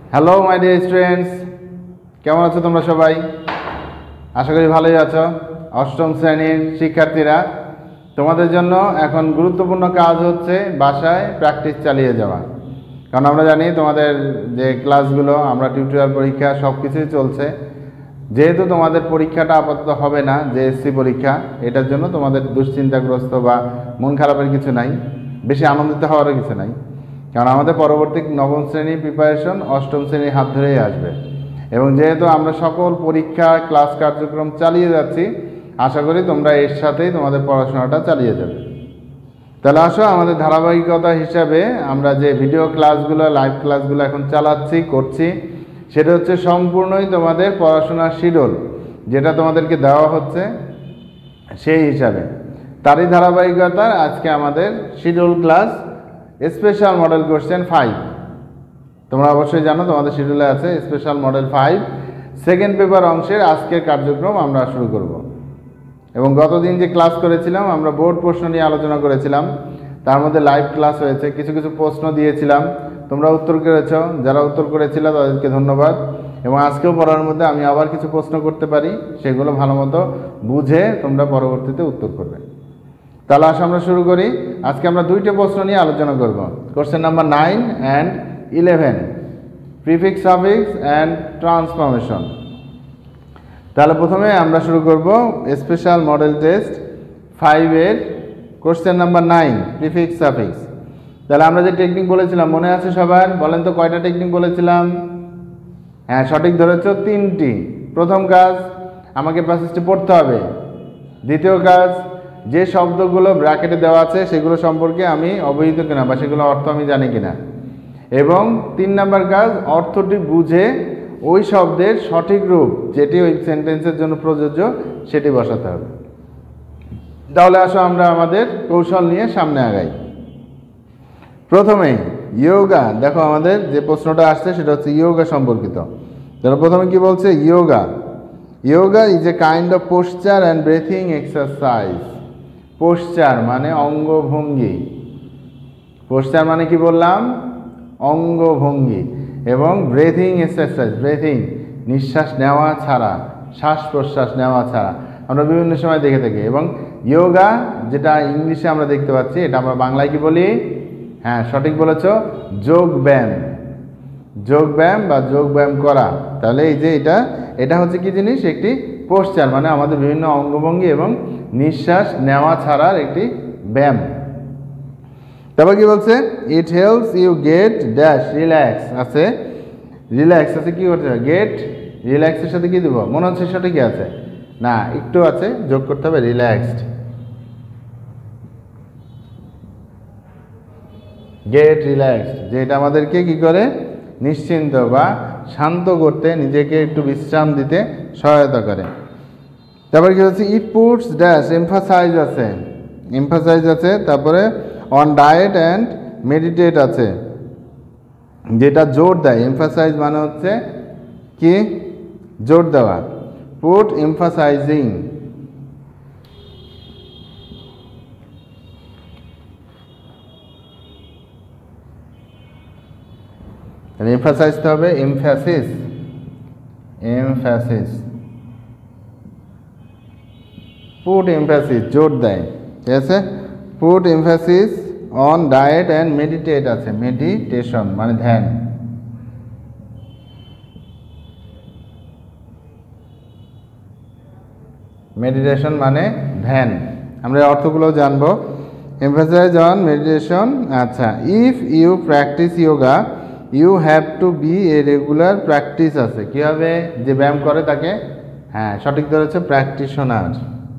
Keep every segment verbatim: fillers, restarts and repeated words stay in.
Hello my dear students, কেমন আছো তোমরা সবাই? আশা করি ভালোই আছো। অষ্টম শ্রেণীর শিক্ষার্থীরা, তোমাদের জন্য এখন গুরুত্বপূর্ণ কাজ হচ্ছে বাসায় প্র্যাকটিস চালিয়ে যাওয়া। কারণ আমরা জানি তোমাদের যে ক্লাসগুলো, আমরা টিউটোরিয়াল পরীক্ষা সব কিছুই চলছে। যেহেতু তোমাদের পরীক্ষাটা আপাতত হবে না, যে এসসি পরীক্ষা, এটার জন্য তোমাদের দুশ্চিন্তাগ্রস্ত বা মন খারাপের কিছু নাই, বেশি আনন্দিত হওয়ারও কিছু নাই। কারণ আমাদের পরবর্তী নবম শ্রেণীর প্রিপারেশন অষ্টম শ্রেণীর হাত ধরেই আসবে, এবং যেহেতু আমরা সকল পরীক্ষা ক্লাস কার্যক্রম চালিয়ে যাচ্ছি, আশা করি তোমরা এর সাথেই তোমাদের পড়াশোনাটা চালিয়ে যাবে। তাহলে আসো, আমাদের ধারাবাহিকতা হিসাবে আমরা যে ভিডিও ক্লাসগুলো, লাইভ ক্লাসগুলো এখন চালাচ্ছি, করছি, সেটা হচ্ছে সম্পূর্ণই তোমাদের পড়াশোনার শিডিউল যেটা তোমাদেরকে দেওয়া হচ্ছে সেই হিসাবে। তারই ধারাবাহিকতার আজকে আমাদের schedule class special model question five. তোমরা অবশ্যই জানো তোমাদের শিডিউলে আছে special model five second paper অংশের আজকের কার্যক্রম আমরা শুরু করব। এবং গতদিন যে ক্লাস করেছিলাম আমরা বোর্ড প্রশ্ন নিয়ে আলোচনা করেছিলাম, তার মধ্যে লাইভ ক্লাস হয়েছে, কিছু কিছু প্রশ্ন দিয়েছিলাম, তোমরা উত্তর করেছ। যারা উত্তর করেছিল তাদেরকে ধন্যবাদ। এবং আজকেও পড়ার মধ্যে আমি আবার কিছু প্রশ্ন করতে পারি, সেগুলো ভালো মতো বুঝে তোমরা পরবর্তীতে উত্তর করবে। তাহলে আসো আমরা শুরু করি। আজকে আমরা দুইটা প্রশ্ন নিয়ে আলোচনা করব, question number nine and eleven, prefix suffix and transformation. তাহলে প্রথমে আমরা শুরু করব স্পেশাল মডেল টেস্ট ফাইভের question number nine, prefix suffix. তাহলে আমরা যে টেকনিক বলেছিলাম মনে আছে সবার? বলেন তো কয়টা টেকনিক বলেছিলাম? হ্যাঁ, সঠিক ধরেছ, তিনটি। প্রথম কাজ, আমাকে প্যাসেজটি পড়তে হবে। দ্বিতীয় কাজ, যে শব্দগুলো ব্র্যাকেটে দেওয়া আছে সেগুলো সম্পর্কে আমি অবহিত কিনা বা সেগুলো অর্থ আমি জানি কিনা। এবং তিন নাম্বার কাজ, অর্থটি বুঝে ওই শব্দের সঠিক রূপ যেটি ওই সেন্টেন্সের জন্য প্রযোজ্য সেটি বসাতে হবে। তাহলে আসো আমরা আমাদের কৌশল নিয়ে সামনে আগাই। প্রথমে ইয়োগা, দেখো আমাদের যে প্রশ্নটা আসছে সেটা হচ্ছে ইয়োগা সম্পর্কিত। তাহলে প্রথমে কি বলছে? Yoga yoga is a kind of posture and breathing exercise. Posture মানে অঙ্গভঙ্গি। পোশ্চার মানে কি বললাম? অঙ্গভঙ্গি। এবং ব্রেথিং এক্সারসাইজ, ব্রেথিং নিঃশ্বাস নেওয়া ছাড়া, শ্বাস প্রশ্বাস নেওয়া ছাড়া আমরা বিভিন্ন সময় দেখে থাকি। এবং ইয়োগা যেটা ইংলিশে আমরা দেখতে পাচ্ছি, এটা আমরা বাংলায় কি বলি? হ্যাঁ, সঠিক বলেছ, যোগ ব্যায়াম। যোগ ব্যায়াম বা যোগ ব্যায়াম করা। তাহলে এই যে এটা এটা হচ্ছে কি জিনিস? একটি পোশ্চার মানে আমাদের বিভিন্ন অঙ্গভঙ্গি এবং নিঃশ্বাস নেওয়া ছাড়ার একটি ব্যায়াম। তারপর কি বলছে? It helps you get dash relax আছে, রিল্যাক্স আছে, কি করতে হবে? গেট রিল্যাক্সের সাথে কি দেবো? মনে হচ্ছে সেটা কি আছে? না, একটু আছে, যোগ করতে হবে, রিল্যাক্সড। গেট রিল্যাক্সড, যেটা আমাদেরকে কি করে? নিশ্চিন্ত বা শান্ত করতে, নিজেকে একটু বিশ্রাম দিতে সহায়তা করে। তারপরে কি হচ্ছে? ইট পুটস ড্যাশ এমফাসাইজ আছে, এমফাসাইজ আছে। তারপরে অন ডায়েট অ্যান্ড মেডিটেট আছে, যেটা জোর দেয়। এমফাসাইজ মানে হচ্ছে কি? জোর দেওয়া। Put emphasizing. এমফাসাইজ হবে এমফ্যাসিস, এমফ্যাসিস। পুট এমফ্যাসিস, জোর দেয়, ঠিক আছে? Put emphasis on diet and meditate আছে, মেডিটেশন মানে ধ্যান। মেডিটেশন মানে ধ্যান। আমরা অর্থগুলো জানবো। Emphasize on meditation. আচ্ছা, if you practice yoga you have to be a regular practice আছে। কী হবে? যে ব্যায়াম করে তাকে, হ্যাঁ সঠিক ধরেছে, প্র্যাকটিশনার।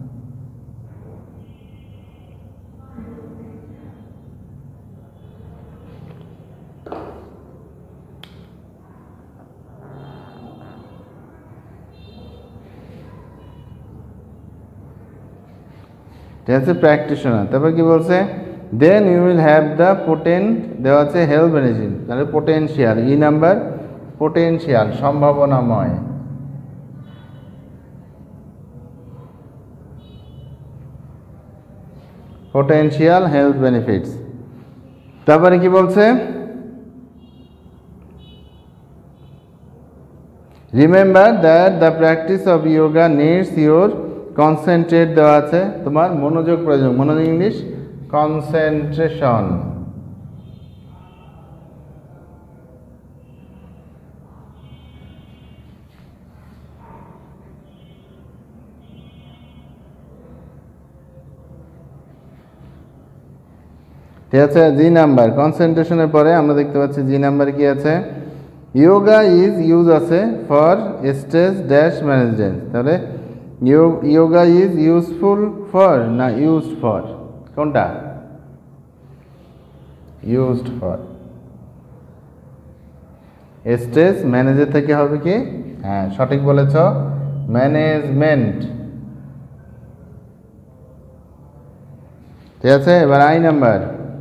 ঠিক আছে, প্র্যাকটিশনার। তারপর কি বলছে? Then you will have the potent, দেওয়া আছে হেল্প বেনিফিট, তাহলে পোটেনশিয়াল, ই নাম্বার, পোটেনশিয়াল সম্ভাবনাময়। Potential health benefits. তারপরে কি বলছে? Remember that the practice of yoga needs your concentrate দেওয়া আছে, তোমার মনোযোগ প্রয়োজন। মনোযোগ ইংলিশ কনসেন্ট্রেশন। ঠিক আছে, জি নাম্বার কনসেন্ট্রেশনের পরে আমরা দেখতে পাচ্ছি জি নাম্বারে কি আছে, ইয়োগা ইজ ইউজ আছে ফর স্ট্রেস ড্যাশ ম্যানেজমেন্ট। তাহলে ইয়োগা ইজ ইউজফুল ফর না ইউজড ফর, কোনটা? Used for. স্ট্রেস ম্যানেজের থেকে হবে কি, হ্যাঁ সঠিক বলেছ, ম্যানেজমেন্ট। ঠিক আছে, এবার আই নাম্বার।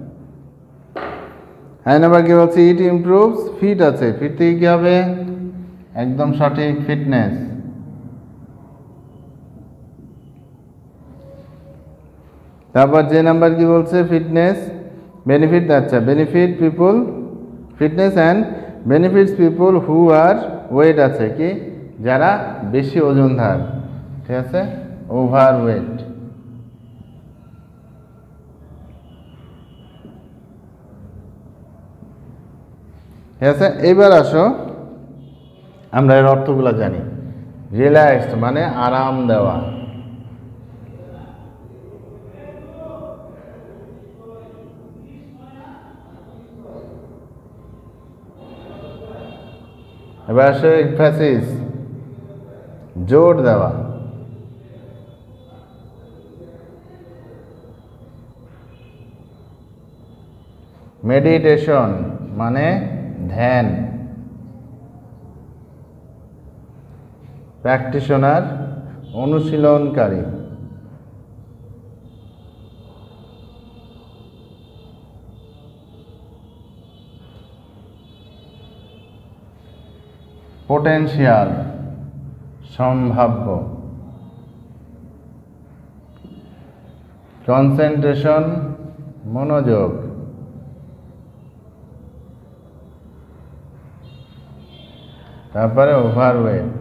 আই নাম্বার কি বলছি, ইট ইমপ্রুভস ফিট আছে, ফিট থেকে কি হবে, একদম সঠিক, ফিটনেস। তারপর যে নাম্বার কি বলছে, ফিটনেস বেনিফিট, আচ্ছা benefit people, fitness and benefits people who are weight আছে কি, যারা বেশি ওজনধার। ঠিক আছে, ওভার ওয়েট। ঠিক আছে, এবার আসো আমরা এর অর্থগুলো জানি। রিল্যাক্সড মানে আরাম দেওয়া, এবার আসে এমফ্যাসিস জোর দেওয়া, মেডিটেশন মানে ধ্যান, প্র্যাকটিশনার অনুশীলনকারী, পোটেনশিয়াল সম্ভাব্য, কনসেন্ট্রেশন মনোযোগ, তারপরে ওভারওয়েট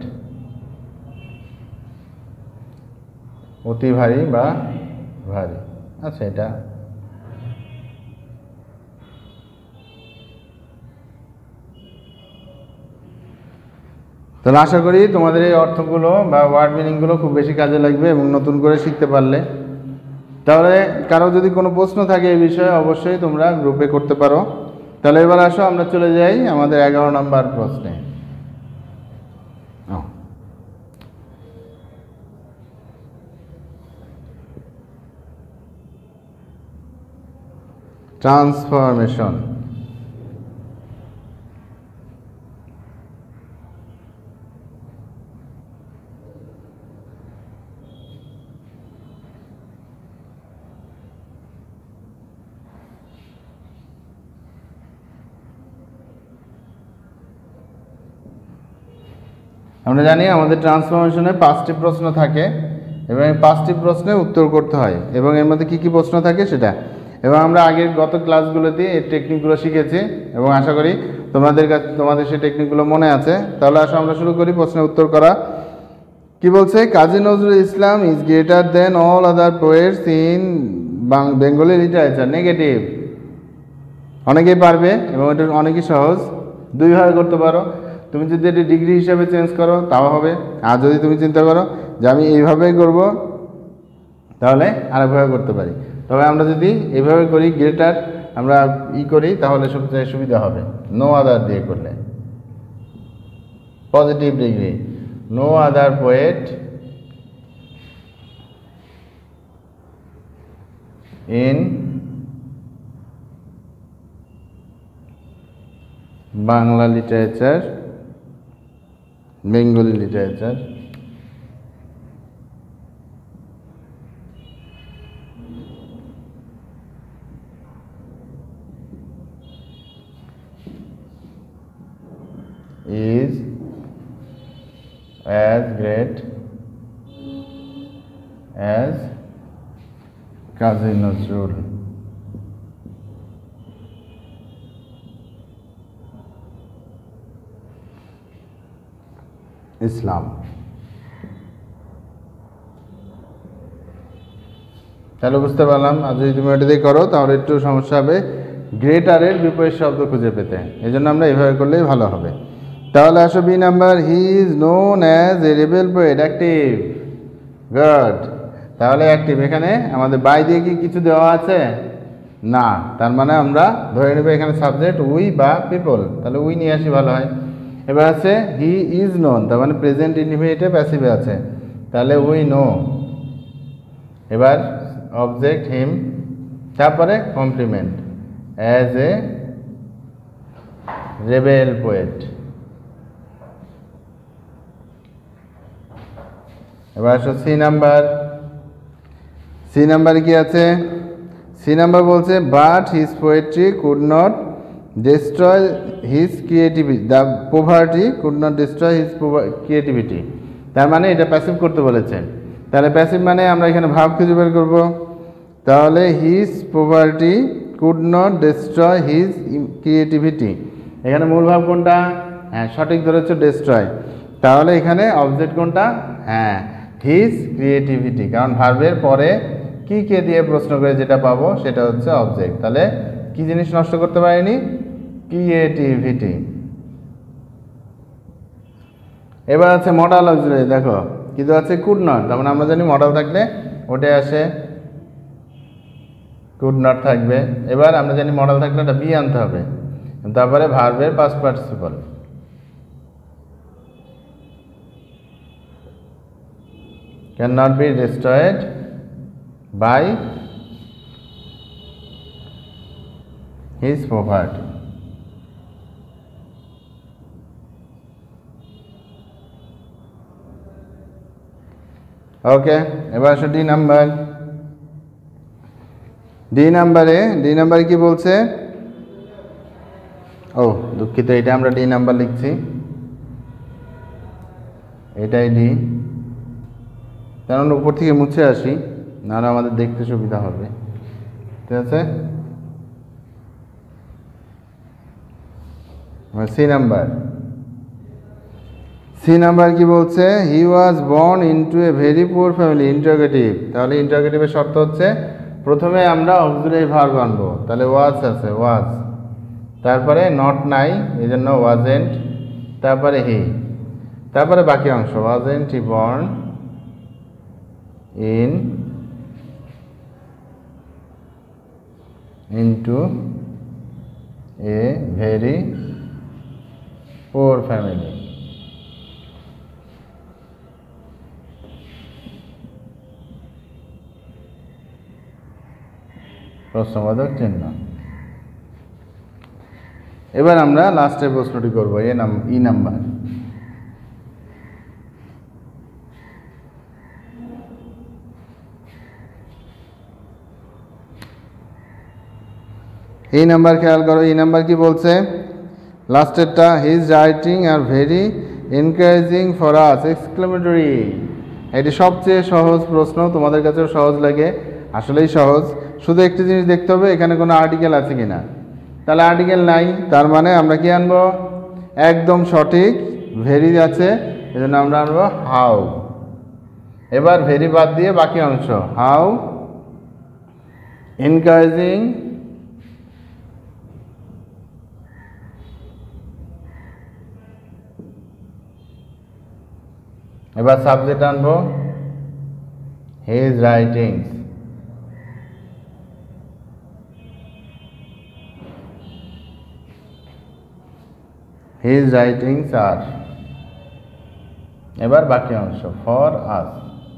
অতি ভারী বা ভারী। আচ্ছা, এটা তাহলে আশা করি তোমাদের এই অর্থগুলো বা ওয়ার্ড মিনিংগুলো খুব বেশি কাজে লাগবে এবং নতুন করে শিখতে পারলে। তাহলে কারো যদি কোনো প্রশ্ন থাকে এই বিষয়ে অবশ্যই তোমরা গ্রুপে করতে পারো। তাহলে এবার আসো আমরা চলে যাই আমাদের এগারো নম্বর প্রশ্নে। ট্রান্সফরমেশন। আমরা জানি আমাদের ট্রান্সফরমেশনে পাঁচটি প্রশ্ন থাকে এবং এই পাঁচটি প্রশ্নে উত্তর করতে হয় এবং এর মধ্যে কী কী প্রশ্ন থাকে সেটা, এবং আমরা আগের গত ক্লাসগুলোতে এই টেকনিকগুলো শিখেছি এবং আশা করি তোমাদের কাছে তোমাদের সেই টেকনিকগুলো মনে আছে। তাহলে আসো আমরা শুরু করি প্রশ্নের উত্তর করা। কি বলছে, Kazi Nazrul Islam is greater than all other poets in Bengali literature. Negative, অনেকেই পারবে এবং এটা অনেকই সহজ, দুইভাবে করতে পারো। তুমি যদি এটি ডিগ্রি হিসাবে চেঞ্জ করো তাও হবে, আর যদি তুমি চিন্তা করো যে আমি এইভাবেই করব তাহলে আরেকভাবে করতে পারি। তবে আমরা যদি এইভাবে করি, গ্রেটার আমরা ই করি, তাহলে সবচেয়ে সুবিধা হবে নো আদার দিয়ে করলে। Positive degree, no other poet in Bangla literature, Bengali literature is as great as Kazi Nazrul. Islam. তাহলে বুঝতে পারলাম, আর যদি তুমি এটা দিয়ে করো তাহলে একটু সমস্যা হবে গ্রেটারের বিপরীত শব্দ খুঁজে পেতে, এই জন্য আমরা এইভাবে করলেই ভালো হবে। তাহলে আসো B number, he is known as a rebel poet, active. Good. তাহলে অ্যাক্টিভ, এখানে আমাদের বাই দিয়ে কি কিছু দেওয়া আছে? না, তার মানে আমরা ধরে নেব এখানে সাবজেক্ট উই বা পিপল, তাহলে উই নিয়ে আসি ভালো হয়। এবার আছে হি ইজ নোন, তার মানে প্রেজেন্ট ইনডিফিনিটে প্যাসিভে আছে, তাহলে উই নো। এবার অবজেক্ট হিম, তারপরে complement, as a rebel poet. এবার আসো সি নাম্বার, সি নাম্বারে কি আছে? সি নাম্বার বলছে but his poetry could not destroy his creativity, the poverty could not destroy his creativity. তার মানে এটা প্যাসিভ করতে বলেছে, তাহলে প্যাসিভ মানে আমরা এখানে ভাব খুঁজে বের করবো। তাহলে his poverty could not destroy his creativity, এখানে মূল ভাব কোনটা? হ্যাঁ সঠিক ধরেছ, ডিস্ট্রয়। তাহলে এখানে অবজেক্ট কোনটা? হ্যাঁ হিজ ক্রিয়েটিভিটি, কারণ ভার্বের পরে কি কে দিয়ে প্রশ্ন করে যেটা পাবো সেটা হচ্ছে অবজেক্ট। তাহলে কি জিনিস নষ্ট করতে পারেনি? ক্রিয়েটিভিটি। এবার আছে মডাল অক্সিলারি, দেখো কিন্তু আছে কুড নট, তার মানে আমরা জানি মডাল থাকলে ওটাই আসে, কুড নট থাকবে। এবার আমরা জানি মডাল থাকলে একটা বি আনতে হবে, তারপরে ভার্বের past participle. Can not be destroyed by his property. Okay, এবার আসো ডি নাম্বার। ডি নাম্বারে ডি নাম্বারে কি বলছে? ও দুঃখিত, এটা আমরা ডি নাম্বার লিখছি, এটাই ডি, কারণ উপর থেকে মুছে আসি, নাহলে আমাদের দেখতে সুবিধা হবে। ঠিক আছে, সি নাম্বার। সি নাম্বার কি বলছে? He was born into a very poor family, interrogative. তাহলে ইন্টারোগেটিভের শর্ত হচ্ছে প্রথমে আমরা অক্সিলারি ভার্ব আনবো, তাহলে ওয়াজ আছে, ওয়াজ, তারপরে নট নাই এই জন্য ওয়াজেন্ট, তারপরে হি, তারপরে বাকি অংশ wasn't he born in into a very poor family. প্রশ্নবোধক চিহ্ন। এবার আমরা লাস্টের প্রশ্নটি করবো, এ নাম ই নাম্বার। এই নাম্বার খেয়াল করো, এই নাম্বার কি বলছে? লাস্টেরটা, his writing are very encouraging for us, exclamatory. এটি সবচেয়ে সহজ প্রশ্ন, তোমাদের কাছেও সহজ লাগে, আসলেই সহজ। শুধু একটি জিনিস দেখতে হবে এখানে কোনো আর্টিকেল আছে কিনা, তাহলে আর্টিকেল নাই, তার মানে আমরা কি আনবো? একদম সঠিক, ভেরি আছে, এজন্য আমরা আনবো হাউ। এবার ভেরি বাদ দিয়ে বাকি অংশ, হাউ এনকারেজিং এবার সাবজেক্ট আনবো his writings. His writings are, এবার বাকি অংশ ফর আস,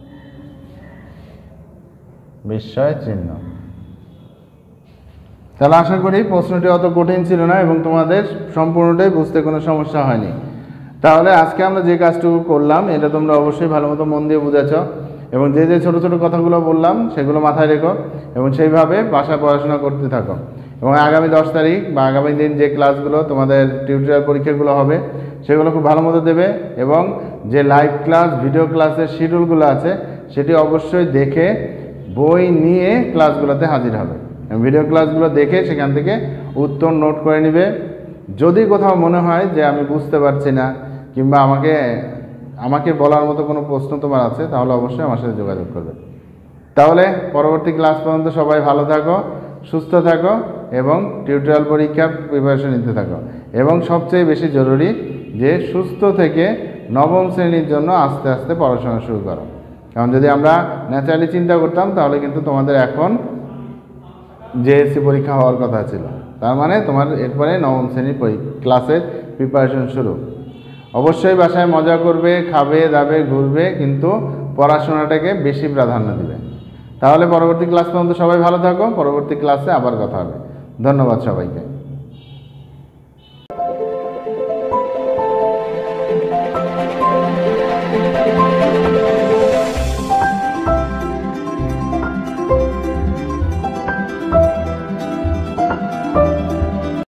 বিস্ময় চিহ্ন। তাহলে আশা করি প্রশ্নটি অত কঠিন ছিল না এবং তোমাদের সম্পূর্ণটাই বুঝতে কোনো সমস্যা হয়নি। তাহলে আজকে আমরা যে কাজটুকু করলাম এটা তোমরা অবশ্যই ভালো মতো মন দিয়ে বুঝেছ এবং যে যে ছোটো ছোটো কথাগুলো বললাম সেগুলো মাথায় রেখো এবং সেইভাবে বাসায় পড়াশোনা করতে থাকো। এবং আগামী দশ তারিখ বা আগামী দিন যে ক্লাসগুলো তোমাদের টিউটোরিয়াল পরীক্ষাগুলো হবে সেগুলো খুব ভালো মতো দেবে এবং যে লাইভ ক্লাস ভিডিও ক্লাসের শিডিউলগুলো আছে সেটি অবশ্যই দেখে বই নিয়ে ক্লাসগুলোতে হাজির হবে। ভিডিও ক্লাসগুলো দেখে সেখান থেকে উত্তর নোট করে নেবে। যদি কোথাও মনে হয় যে আমি বুঝতে পারছি না কিংবা আমাকে আমাকে বলার মতো কোনো প্রশ্ন তোমার আছে তাহলে অবশ্যই আমার সাথে যোগাযোগ করবে। তাহলে পরবর্তী ক্লাস পর্যন্ত সবাই ভালো থাকো, সুস্থ থাকো এবং টিউটোরিয়াল পরীক্ষা প্রিপারেশন নিতে থাকো। এবং সবচেয়ে বেশি জরুরি যে সুস্থ থেকে নবম শ্রেণীর জন্য আস্তে আস্তে পড়াশোনা শুরু করো। কারণ যদি আমরা ন্যাচারালি চিন্তা করতাম তাহলে কিন্তু তোমাদের এখন জেএসসি পরীক্ষা হওয়ার কথা ছিল, তার মানে তোমার এরপরে নবম শ্রেণীর ক্লাসের প্রিপারেশন শুরু। অবশ্যই বাসায় মজা করবে, খাবে দাবে, ঘুরবে, কিন্তু পড়াশোনাটাকে বেশি প্রাধান্য দিবে। তাহলে পরবর্তী ক্লাস পর্যন্ত সবাই ভালো থাকো, পরবর্তী ক্লাসে আবার কথা হবে। ধন্যবাদ সবাইকে।